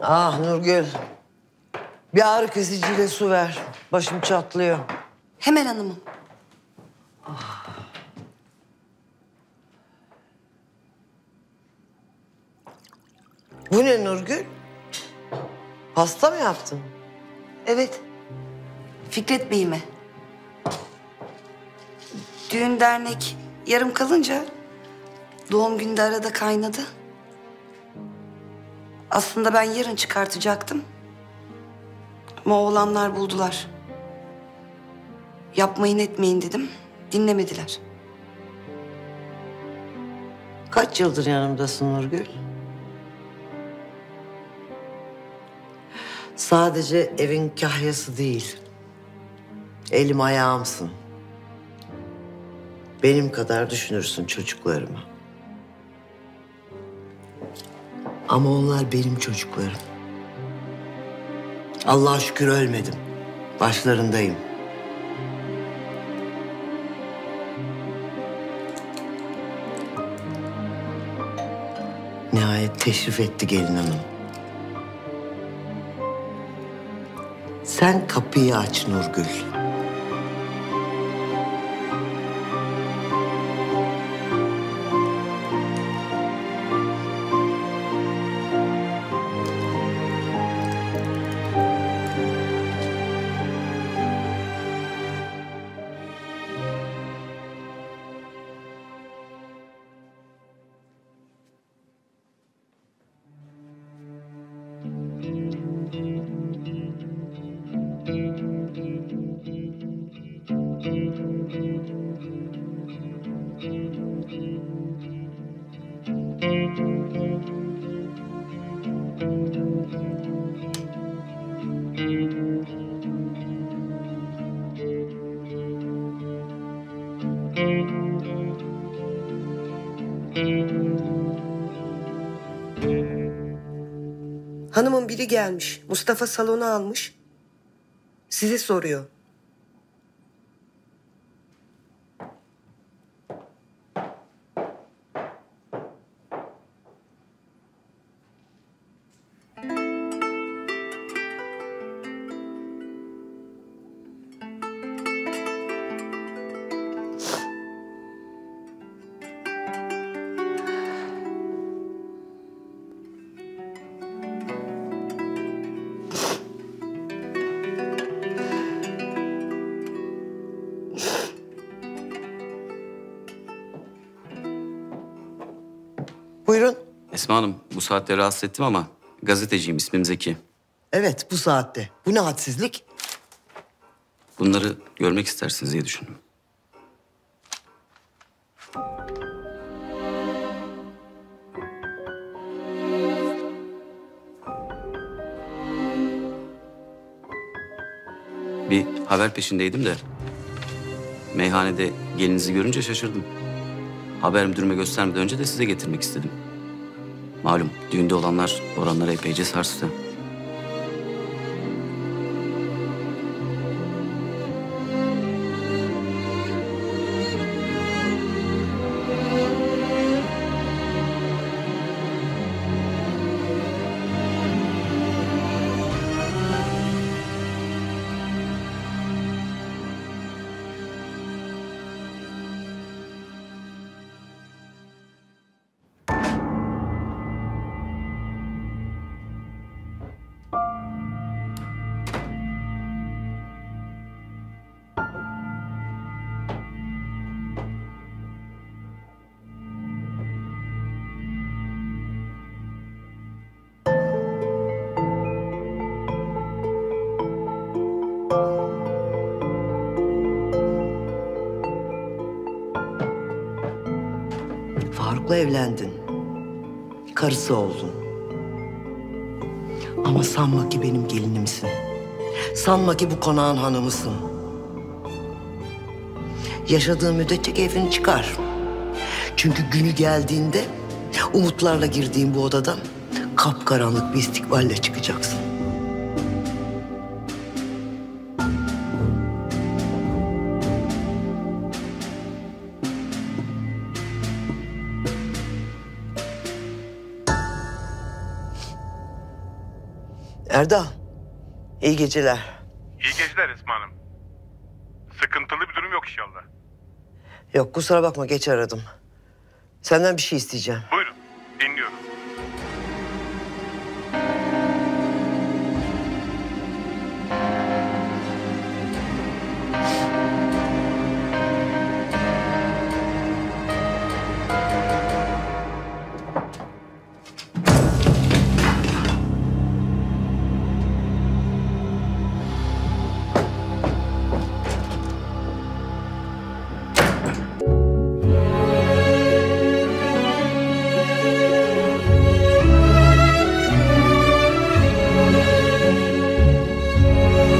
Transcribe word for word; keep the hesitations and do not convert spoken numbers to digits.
Ah Nurgül. Bir ağrı kesiciyle su ver. Başım çatlıyor. Hemen hanımım. Ah. Bu ne Nurgül? Pasta mı yaptın? Evet. Fikret Bey'ime. Düğün dernek yarım kalınca doğum günde arada kaynadı. Aslında ben yarın çıkartacaktım. Ama oğlanlar buldular. Yapmayın etmeyin dedim. Dinlemediler. Kaç yıldır yanımdasın Nurgül? Sadece evin kahyası değil. Elim ayağımsın. Benim kadar düşünürsün çocuklarımı. Ama onlar benim çocuklarım. Allah'a şükür ölmedim. Başlarındayım. Nihayet teşrif etti gelin hanım. Sen kapıyı aç Nurgül. Hanımın biri gelmiş. Mustafa salona almış. Sizi soruyor. Buyurun. Esma Hanım, bu saatte rahatsız ettim ama gazeteciyim, ismim Zeki. Evet, bu saatte. Bu ne hadsizlik? Bunları görmek istersiniz diye düşündüm. Bir haber peşindeydim de meyhanede gelinizi görünce şaşırdım. Haber müdürüme göstermeden önce de size getirmek istedim. Malum düğünde olanlar oranları epeyce sarstı. Faruk'la evlendin. Karısı oldun. Ama sanma ki benim gelinimsin. Sanma ki bu konağın hanımısın. Yaşadığın müddetçe keyfini çıkar. Çünkü günü geldiğinde umutlarla girdiğin bu odadan kapkaranlık bir istikballe çıkacaksın. Erdal, iyi geceler. İyi geceler Esma Hanım. Sıkıntılı bir durum yok inşallah. Yok kusura bakma geç aradım. Senden bir şey isteyeceğim. Buyurun.